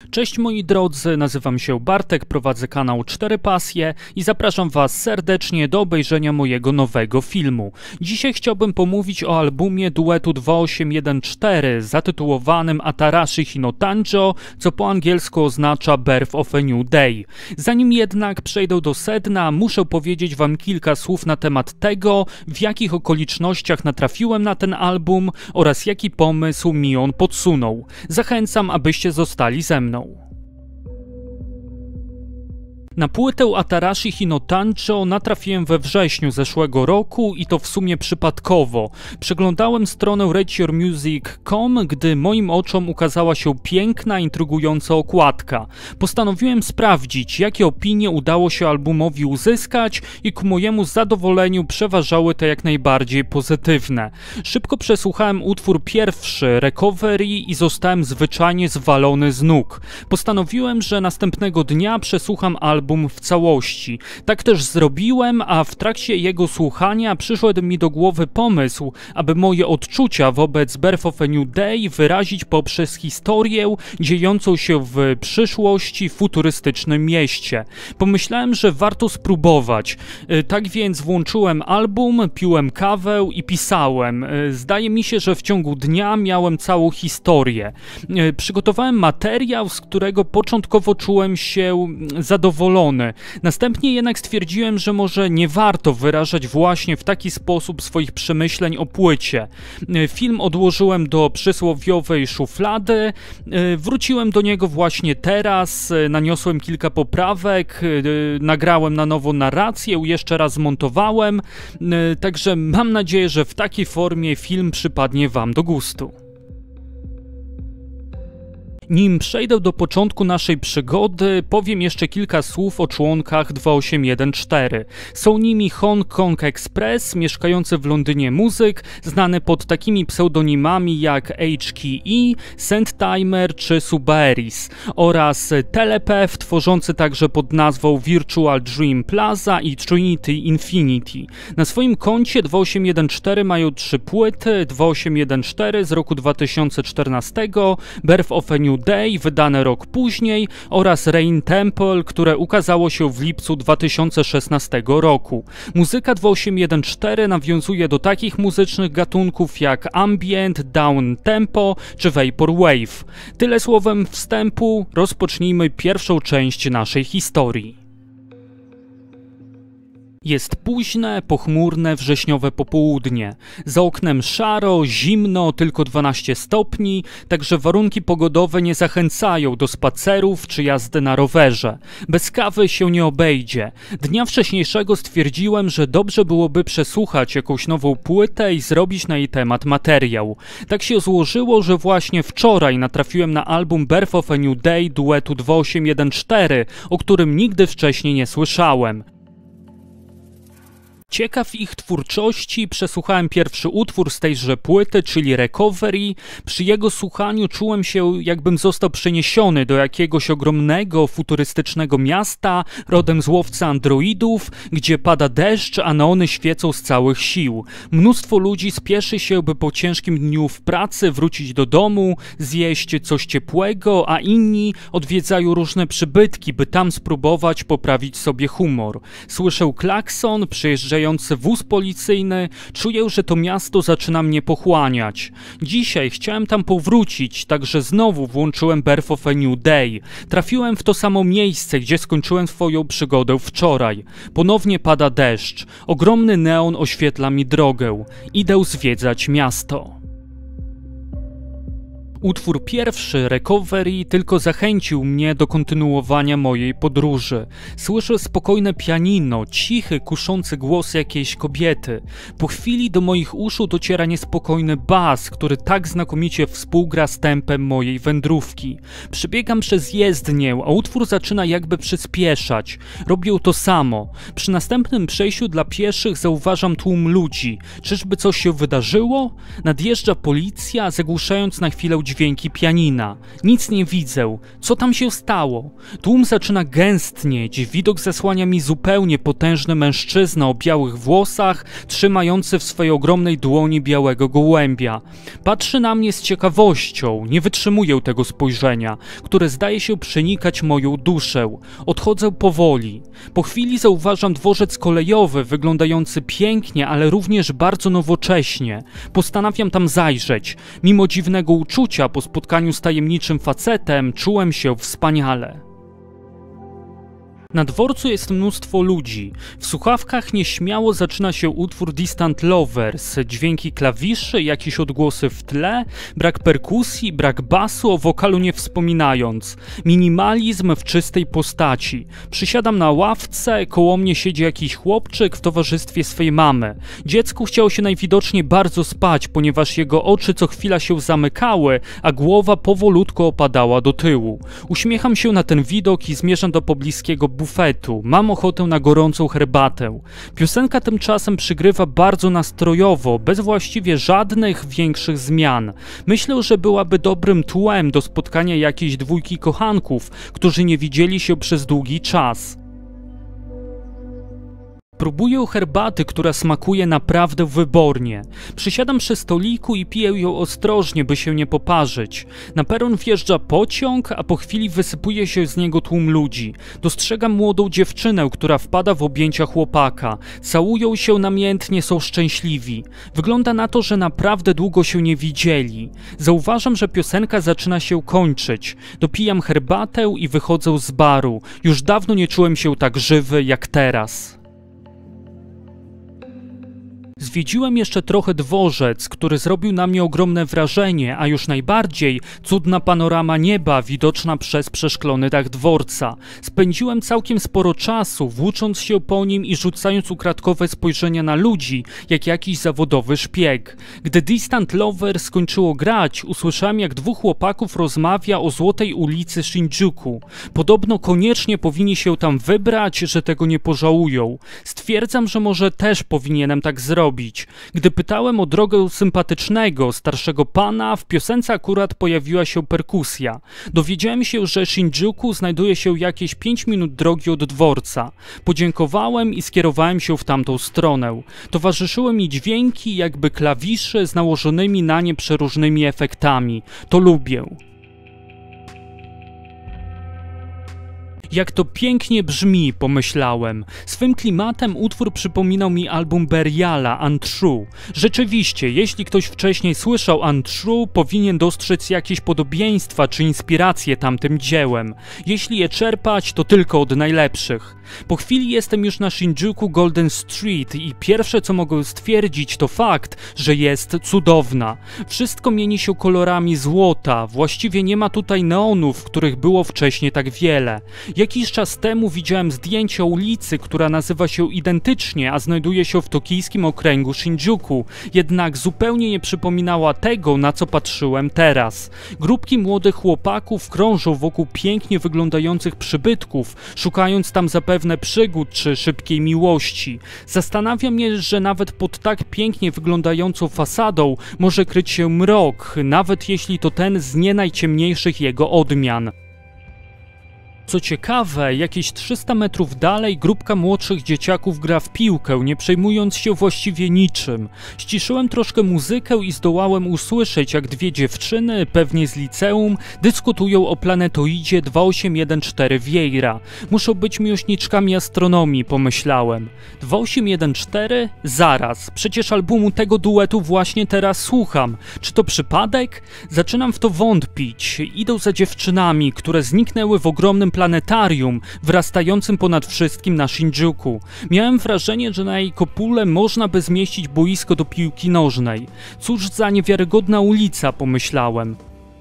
Cześć moi drodzy, nazywam się Bartek, prowadzę kanał 4 Pasje i zapraszam was serdecznie do obejrzenia mojego nowego filmu. Dzisiaj chciałbym pomówić o albumie duetu 2814 zatytułowanym Atarashi Hinotanjo, co po angielsku oznacza Birth of a New Day. Zanim jednak przejdę do sedna, muszę powiedzieć wam kilka słów na temat tego, w jakich okolicznościach natrafiłem na ten album oraz jaki pomysł mi on podsunął. Zachęcam, abyście zostali ze mną. Na płytę Atarashi Hinotanjo natrafiłem we wrześniu zeszłego roku i to w sumie przypadkowo. Przeglądałem stronę rateyourmusic.com, gdy moim oczom ukazała się piękna, intrygująca okładka. Postanowiłem sprawdzić, jakie opinie udało się albumowi uzyskać i ku mojemu zadowoleniu przeważały te jak najbardziej pozytywne. Szybko przesłuchałem utwór pierwszy, Recovery, i zostałem zwyczajnie zwalony z nóg. Postanowiłem, że następnego dnia przesłucham album w całości. Tak też zrobiłem, a w trakcie jego słuchania przyszedł mi do głowy pomysł, aby moje odczucia wobec Birth of a New Day wyrazić poprzez historię dziejącą się w przyszłości futurystycznym mieście. Pomyślałem, że warto spróbować. Tak więc włączyłem album, piłem kawę i pisałem. Zdaje mi się, że w ciągu dnia miałem całą historię. Przygotowałem materiał, z którego początkowo czułem się zadowolony. Następnie jednak stwierdziłem, że może nie warto wyrażać właśnie w taki sposób swoich przemyśleń o płycie. Film odłożyłem do przysłowiowej szuflady, wróciłem do niego właśnie teraz, naniosłem kilka poprawek, nagrałem na nowo narrację, jeszcze raz zmontowałem, także mam nadzieję, że w takiej formie film przypadnie wam do gustu. Nim przejdę do początku naszej przygody, powiem jeszcze kilka słów o członkach 2814. Są nimi Hong Kong Express, mieszkający w Londynie muzyk, znany pod takimi pseudonimami jak HKE, Sandtimer czy Subaeris, oraz Telepath, tworzący także pod nazwą Virtual Dream Plaza i Trinity Infinity. Na swoim koncie 2814 mają 3 płyty, 2814 z roku 2014, Birth of a New Day, wydane rok później, oraz Rain Temple, które ukazało się w lipcu 2016 roku. Muzyka 2814 nawiązuje do takich muzycznych gatunków jak ambient, down tempo czy vaporwave. Tyle słowem wstępu, rozpocznijmy pierwszą część naszej historii. Jest późne, pochmurne, wrześniowe popołudnie. Za oknem szaro, zimno, tylko 12 stopni, także warunki pogodowe nie zachęcają do spacerów czy jazdy na rowerze. Bez kawy się nie obejdzie. Dnia wcześniejszego stwierdziłem, że dobrze byłoby przesłuchać jakąś nową płytę i zrobić na jej temat materiał. Tak się złożyło, że właśnie wczoraj natrafiłem na album Birth of a New Day duetu 2814, o którym nigdy wcześniej nie słyszałem. Ciekaw ich twórczości, przesłuchałem pierwszy utwór z tejże płyty, czyli Recovery. Przy jego słuchaniu czułem się, jakbym został przeniesiony do jakiegoś ogromnego, futurystycznego miasta, rodem z łowcy androidów, gdzie pada deszcz, a neony świecą z całych sił. Mnóstwo ludzi spieszy się, by po ciężkim dniu w pracy wrócić do domu, zjeść coś ciepłego, a inni odwiedzają różne przybytki, by tam spróbować poprawić sobie humor. Słyszę klakson, przejeżdżający wóz policyjny, czuję, że to miasto zaczyna mnie pochłaniać. Dzisiaj chciałem tam powrócić, także znowu włączyłem Birth of a New Day. Trafiłem w to samo miejsce, gdzie skończyłem swoją przygodę wczoraj. Ponownie pada deszcz. Ogromny neon oświetla mi drogę. Idę zwiedzać miasto. Utwór pierwszy, Recovery, tylko zachęcił mnie do kontynuowania mojej podróży. Słyszę spokojne pianino, cichy, kuszący głos jakiejś kobiety. Po chwili do moich uszu dociera niespokojny bas, który tak znakomicie współgra z tempem mojej wędrówki. Przebiegam przez jezdnię, a utwór zaczyna jakby przyspieszać. Robię to samo. Przy następnym przejściu dla pieszych zauważam tłum ludzi. Czyżby coś się wydarzyło? Nadjeżdża policja, zagłuszając na chwilę dźwięki pianina. Nic nie widzę. Co tam się stało? Tłum zaczyna gęstnieć. Widok zasłania mi zupełnie potężny mężczyzna o białych włosach, trzymający w swojej ogromnej dłoni białego gołębia. Patrzy na mnie z ciekawością. Nie wytrzymuję tego spojrzenia, które zdaje się przenikać moją duszę. Odchodzę powoli. Po chwili zauważam dworzec kolejowy, wyglądający pięknie, ale również bardzo nowocześnie. Postanawiam tam zajrzeć. Mimo dziwnego uczucia po spotkaniu z tajemniczym facetem czułem się wspaniale. Na dworcu jest mnóstwo ludzi. W słuchawkach nieśmiało zaczyna się utwór Distant Lovers, dźwięki klawiszy, jakieś odgłosy w tle, brak perkusji, brak basu, o wokalu nie wspominając. Minimalizm w czystej postaci. Przysiadam na ławce, koło mnie siedzi jakiś chłopczyk w towarzystwie swej mamy. Dziecku chciało się najwidoczniej bardzo spać, ponieważ jego oczy co chwila się zamykały, a głowa powolutku opadała do tyłu. Uśmiecham się na ten widok i zmierzam do pobliskiego bufetu. Mam ochotę na gorącą herbatę. Piosenka tymczasem przygrywa bardzo nastrojowo, bez właściwie żadnych większych zmian. Myślę, że byłaby dobrym tłem do spotkania jakiejś dwójki kochanków, którzy nie widzieli się przez długi czas. Próbuję herbaty, która smakuje naprawdę wybornie. Przysiadam przy stoliku i piję ją ostrożnie, by się nie poparzyć. Na peron wjeżdża pociąg, a po chwili wysypuje się z niego tłum ludzi. Dostrzegam młodą dziewczynę, która wpada w objęcia chłopaka. Całują się namiętnie, są szczęśliwi. Wygląda na to, że naprawdę długo się nie widzieli. Zauważam, że piosenka zaczyna się kończyć. Dopijam herbatę i wychodzę z baru. Już dawno nie czułem się tak żywy jak teraz. Zwiedziłem jeszcze trochę dworzec, który zrobił na mnie ogromne wrażenie, a już najbardziej cudna panorama nieba widoczna przez przeszklony dach dworca. Spędziłem całkiem sporo czasu, włócząc się po nim i rzucając ukradkowe spojrzenia na ludzi, jak jakiś zawodowy szpieg. Gdy Distant Lovers skończyło grać, usłyszałem, jak dwóch chłopaków rozmawia o złotej ulicy Shinjuku. Podobno koniecznie powinni się tam wybrać, że tego nie pożałują. Stwierdzam, że może też powinienem tak zrobić. Gdy pytałem o drogę sympatycznego, starszego pana, w piosence akurat pojawiła się perkusja. Dowiedziałem się, że Shinjuku znajduje się jakieś 5 minut drogi od dworca. Podziękowałem i skierowałem się w tamtą stronę. Towarzyszyły mi dźwięki jakby klawiszy z nałożonymi na nie przeróżnymi efektami. To lubię. Jak to pięknie brzmi, pomyślałem. Swym klimatem utwór przypominał mi album Buriala, Untrue. Rzeczywiście, jeśli ktoś wcześniej słyszał Untrue, powinien dostrzec jakieś podobieństwa czy inspiracje tamtym dziełem. Jeśli je czerpać, to tylko od najlepszych. Po chwili jestem już na Shinjuku Golden Street i pierwsze co mogę stwierdzić to fakt, że jest cudowna. Wszystko mieni się kolorami złota, właściwie nie ma tutaj neonów, których było wcześniej tak wiele. Jakiś czas temu widziałem zdjęcie ulicy, która nazywa się identycznie, a znajduje się w tokijskim okręgu Shinjuku, jednak zupełnie nie przypominała tego, na co patrzyłem teraz. Grupki młodych chłopaków krążą wokół pięknie wyglądających przybytków, szukając tam zapewne przygód czy szybkiej miłości. Zastanawia mnie, że nawet pod tak pięknie wyglądającą fasadą może kryć się mrok, nawet jeśli to ten z nie najciemniejszych jego odmian. Co ciekawe, jakieś 300 metrów dalej grupka młodszych dzieciaków gra w piłkę, nie przejmując się właściwie niczym. Ściszyłem troszkę muzykę i zdołałem usłyszeć, jak dwie dziewczyny, pewnie z liceum, dyskutują o planetoidzie 2814 Vieira. Muszą być miłośniczkami astronomii, pomyślałem. 2814? Zaraz, przecież albumu tego duetu właśnie teraz słucham. Czy to przypadek? Zaczynam w to wątpić. Idą za dziewczynami, które zniknęły w ogromnym planetarium, wyrastającym ponad wszystkim na Shinjuku. Miałem wrażenie, że na jej kopule można by zmieścić boisko do piłki nożnej. Cóż za niewiarygodna ulica, pomyślałem.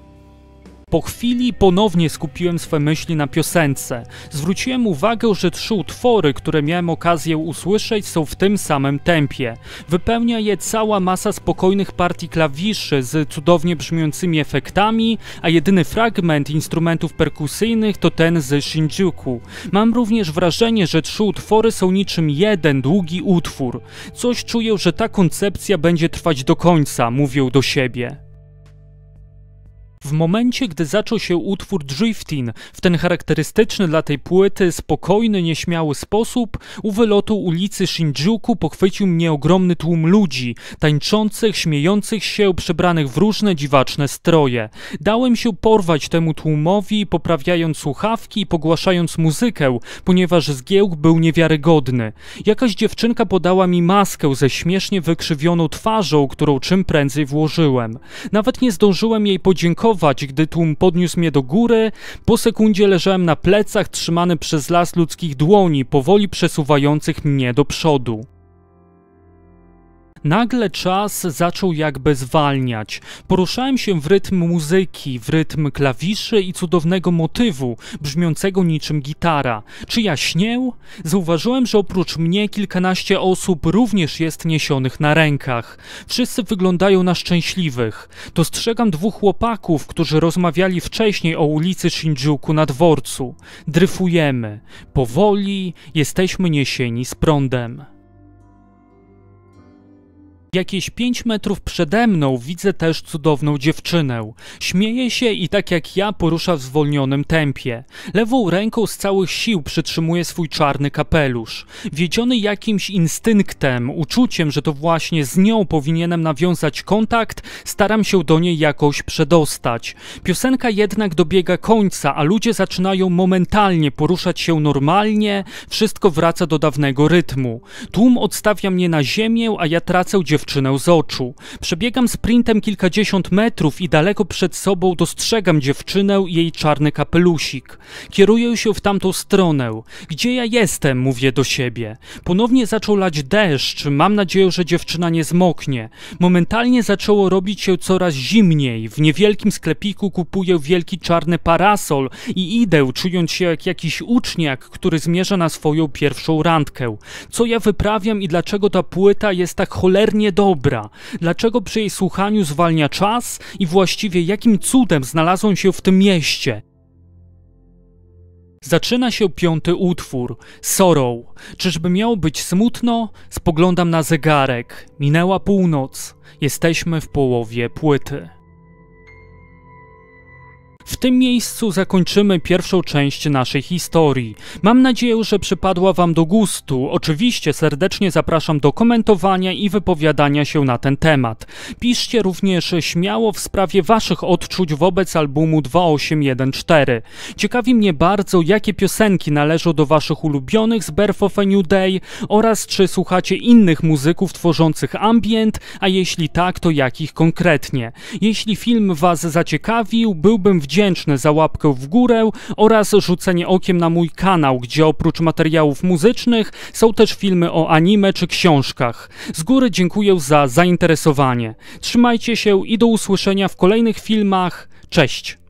Po chwili ponownie skupiłem swe myśli na piosence. Zwróciłem uwagę, że 3 utwory, które miałem okazję usłyszeć, są w tym samym tempie. Wypełnia je cała masa spokojnych partii klawiszy z cudownie brzmiącymi efektami, a jedyny fragment instrumentów perkusyjnych to ten z Shinjuku. Mam również wrażenie, że 3 utwory są niczym jeden długi utwór. Coś czuję, że ta koncepcja będzie trwać do końca, mówię do siebie. W momencie, gdy zaczął się utwór Driftin w ten charakterystyczny dla tej płyty, spokojny, nieśmiały sposób, u wylotu ulicy Shinjuku pochwycił mnie ogromny tłum ludzi, tańczących, śmiejących się, przebranych w różne dziwaczne stroje. Dałem się porwać temu tłumowi, poprawiając słuchawki i pogłaszając muzykę, ponieważ zgiełk był niewiarygodny. Jakaś dziewczynka podała mi maskę ze śmiesznie wykrzywioną twarzą, którą czym prędzej włożyłem. Nawet nie zdążyłem jej podziękować, gdy tłum podniósł mnie do góry. Po sekundzie leżałem na plecach, trzymany przez las ludzkich dłoni, powoli przesuwających mnie do przodu. Nagle czas zaczął jakby zwalniać. Poruszałem się w rytm muzyki, w rytm klawiszy i cudownego motywu, brzmiącego niczym gitara. Czy ja śnię? Zauważyłem, że oprócz mnie kilkanaście osób również jest niesionych na rękach. Wszyscy wyglądają na szczęśliwych. Dostrzegam dwóch chłopaków, którzy rozmawiali wcześniej o ulicy Shinjuku na dworcu. Dryfujemy. Powoli jesteśmy niesieni z prądem. Jakieś 5 metrów przede mną widzę też cudowną dziewczynę. Śmieje się i tak jak ja porusza w zwolnionym tempie. Lewą ręką z całych sił przytrzymuje swój czarny kapelusz. Wiedziony jakimś instynktem, uczuciem, że to właśnie z nią powinienem nawiązać kontakt, staram się do niej jakoś przedostać. Piosenka jednak dobiega końca, a ludzie zaczynają momentalnie poruszać się normalnie, wszystko wraca do dawnego rytmu. Tłum odstawia mnie na ziemię, a ja tracę dziewczynę z oczu. Przebiegam sprintem kilkadziesiąt metrów i daleko przed sobą dostrzegam dziewczynę i jej czarny kapelusik. Kieruję się w tamtą stronę. Gdzie ja jestem? Mówię do siebie. Ponownie zaczął lać deszcz. Mam nadzieję, że dziewczyna nie zmoknie. Momentalnie zaczęło robić się coraz zimniej. W niewielkim sklepiku kupuję wielki czarny parasol i idę, czując się jak jakiś uczniak, który zmierza na swoją pierwszą randkę. Co ja wyprawiam i dlaczego ta płyta jest tak cholernie dobra? Dlaczego przy jej słuchaniu zwalnia czas i właściwie jakim cudem znalazłem się w tym mieście? Zaczyna się 5. utwór, Sorrow. Czyżby miało być smutno? Spoglądam na zegarek. Minęła północ. Jesteśmy w połowie płyty. W tym miejscu zakończymy pierwszą część naszej historii. Mam nadzieję, że przypadła Wam do gustu. Oczywiście serdecznie zapraszam do komentowania i wypowiadania się na ten temat. Piszcie również śmiało w sprawie Waszych odczuć wobec albumu 2814. Ciekawi mnie bardzo, jakie piosenki należą do Waszych ulubionych z Birth of a New Day oraz czy słuchacie innych muzyków tworzących ambient, a jeśli tak, to jakich konkretnie. Jeśli film Was zaciekawił, byłbym wdzięczny za łapkę w górę oraz rzucenie okiem na mój kanał, gdzie oprócz materiałów muzycznych są też filmy o anime czy książkach. Z góry dziękuję za zainteresowanie. Trzymajcie się i do usłyszenia w kolejnych filmach. Cześć!